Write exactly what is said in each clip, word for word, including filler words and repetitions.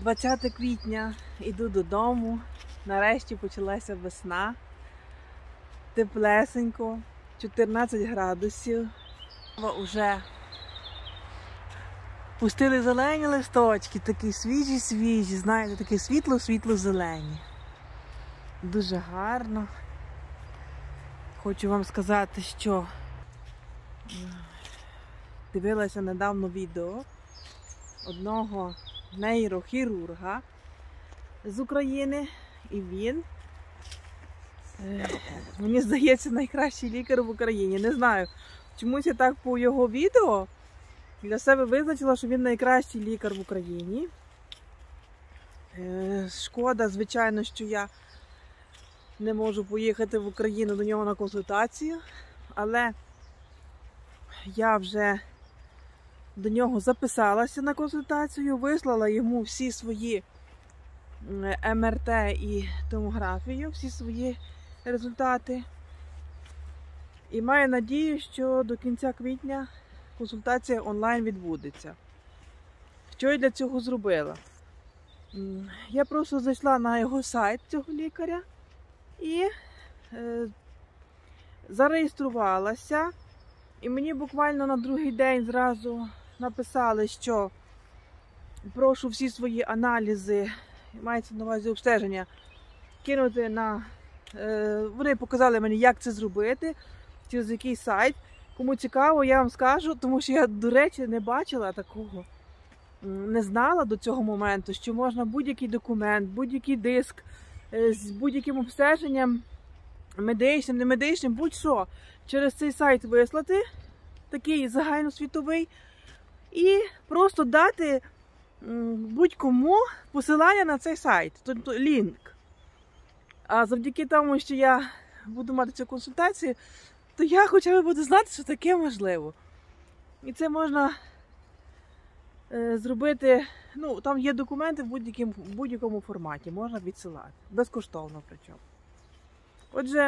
двадцяте квітня, іду додому, нарешті почалася весна, теплесенько, чотирнадцять градусів, вже пустили зелені листочки, такі свіжі-свіжі, знаєте, такі світло-світло-зелені. Дуже гарно. Хочу вам сказати, що дивилася недавно відео одного нейрохірурга з України, і він, мені здається, найкращий лікар в Україні. Не знаю, чомусь я так по його відео для себе визначила, що він найкращий лікар в Україні. Шкода, звичайно, що я не можу поїхати в Україну до нього на консультацію, але я вже до нього записалася на консультацію, вислала йому всі свої ем ер те і томографію, всі свої результати. І маю надію, що до кінця квітня консультація онлайн відбудеться. Що я для цього зробила? Я просто зайшла на його сайт цього лікаря і е, зареєструвалася. І мені буквально на другий день зразу написали, що прошу всі свої аналізи, мається на увазі обстеження, кинути на... Е, вони показали мені, як це зробити, через який сайт. Кому цікаво, я вам скажу, тому що я, до речі, не бачила такого, не знала до цього моменту, що можна будь-який документ, будь-який диск, з будь-яким обстеженням, медичним, не медичним, будь-що, через цей сайт вислати, такий загальносвітовий, і просто дати будь-кому посилання на цей сайт, тобто лінк. А завдяки тому, що я буду мати цю консультацію, то я хоча б буду знати, що таке можливо. І це можна е, зробити, ну, там є документи в будь-якому будь-якому форматі, можна відсилати, безкоштовно причому. Отже,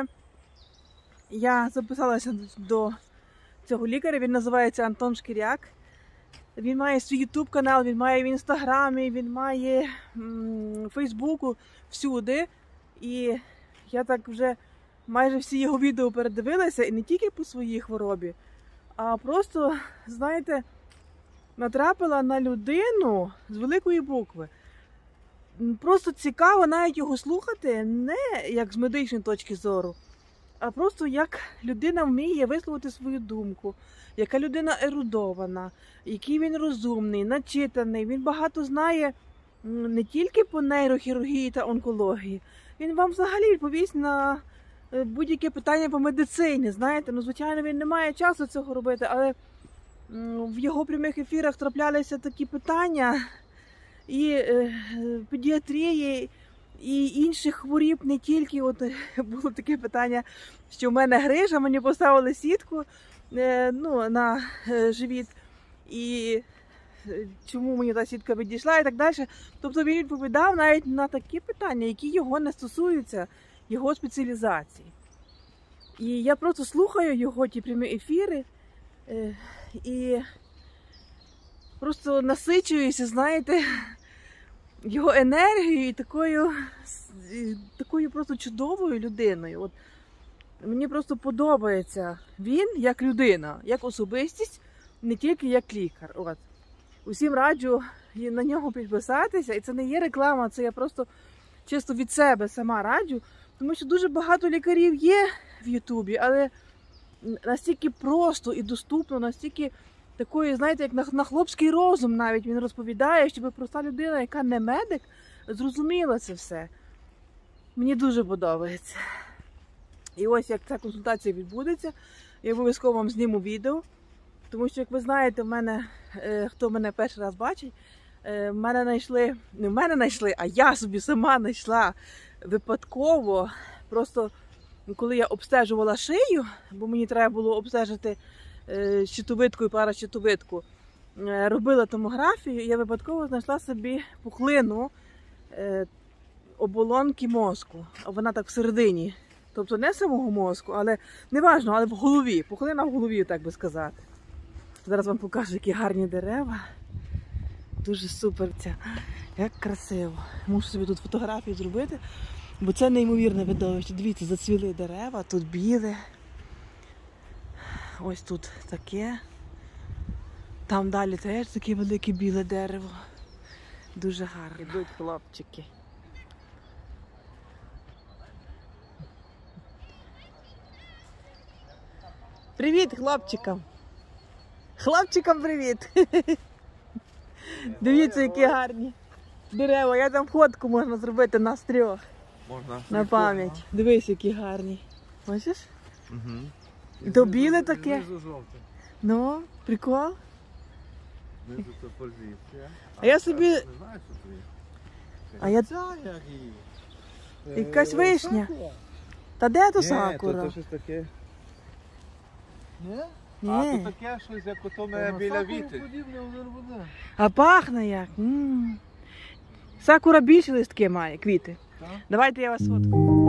я записалася до цього лікаря, він називається Антон Шкіряк. Він має свій ютуб канал, він має в інстаграмі, він має в фейсбуку, всюди. І я так вже майже всі його відео передивилася, і не тільки по своїй хворобі, а просто, знаєте, натрапила на людину з великої букви. Просто цікаво навіть його слухати, не як з медичної точки зору, а просто як людина вміє висловити свою думку, яка людина ерудована, який він розумний, начитаний, він багато знає не тільки по нейрохірургії та онкології, він вам взагалі відповість на будь-яке питання по медицині, знаєте, ну, звичайно, він не має часу цього робити, але в його прямих ефірах траплялися такі питання і е, педіатрії, і інших хворіб, не тільки, от було таке питання, що в мене грижа, мені поставили сітку е, ну, на е, живіт, і чому мені та сітка відійшла і так далі. Тобто він відповідав навіть на такі питання, які його не стосуються, його спеціалізації. І я просто слухаю його ті прямі ефіри е, і просто насичуюся, знаєте, його енергією і такою, такою просто чудовою людиною. От, мені просто подобається він як людина, як особистість, не тільки як лікар. От. Усім раджу на нього підписатися, і це не є реклама, це я просто чисто від себе сама раджу, тому що дуже багато лікарів є в Ютубі, але настільки просто і доступно, настільки такої, знаєте, як на, на хлопський розум навіть він розповідає, щоб проста людина, яка не медик, зрозуміла це все. Мені дуже подобається. І ось як ця консультація відбудеться, я обов'язково вам зніму відео, тому що, як ви знаєте, в мене, е, хто мене перший раз бачить, е, в мене знайшли, не в мене знайшли, а я собі сама знайшла випадково, просто коли я обстежувала шию, бо мені треба було обстежити е, щитовидку і паращитовидку, е, робила томографію, і я випадково знайшла собі пухлину е, оболонки мозку, а вона так всередині. Тобто не самого мозку, але не важно, але в голові, пухлина в голові, так би сказати. Зараз вам покажу, які гарні дерева. дуже супер ця. Як красиво. Мушу собі тут фотографію зробити, бо це неймовірне видовище. Дивіться, зацвіли дерева, тут біле. Ось тут таке. Там далі теж таке велике біле дерево. Дуже гарно. Ідуть хлопчики. Привіт хлопчикам! Хлопчикам привіт! Дивіться, які гарні дерева. Я там фотку можна зробити нас трьох. Можна. На пам'ять. Дивись, які гарні. Бачиш? Угу. І то біле таке. Знизу жовте. Ну, прикол. Знизу то позиція. А я собі... Не знаю, що це є. А я... Ця як її? Якась Е, вишня. сакура? Та де то Ні, сакура? то, то щось таке. Ні? Ні. А то таке щось, як ото ми біля віти. А пахне як. М. Сакура більше листки має, квіти. Так? Давайте я вас фоткаю.